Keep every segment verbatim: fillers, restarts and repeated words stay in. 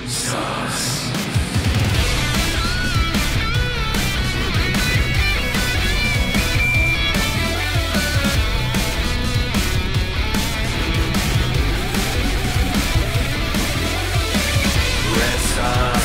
Jesus. Red sun,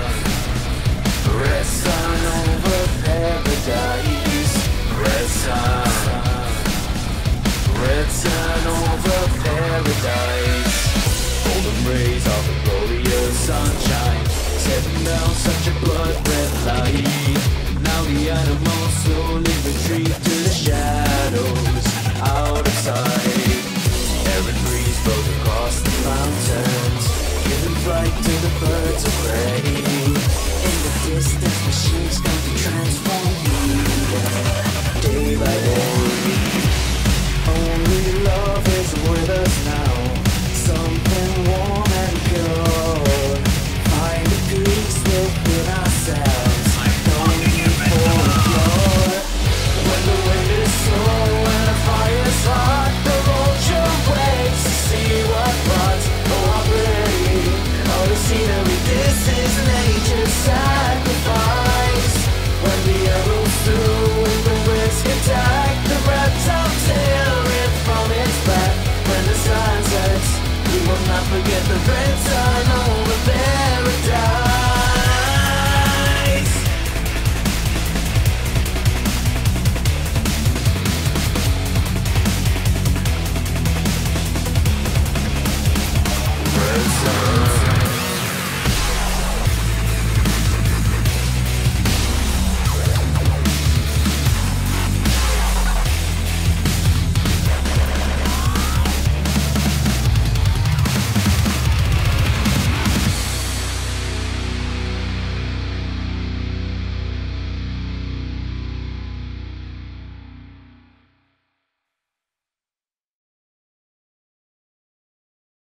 red sun over paradise. Red sun, red sun over paradise. Golden rays of the glorious sunshine, setting down such a blood red light. Now the animals slowly retreat to the shadows, out of sight. Arid breeze blows across the mountains, giving flight to the birds of prey. In the distance, machines come to transform me, yeah, day by day. Only love is with us now, something warm and pure. Find the peace within ourselves, no need for a cure. When the wind is slow and the fire's hot, the vulture waits to see what thoughts cooperate. All the scenery, this is nature's sacrifice. When the arrow's through and the risk attack, the reptile tail ripped from its back. When the sun sets, we will not forget the red sun.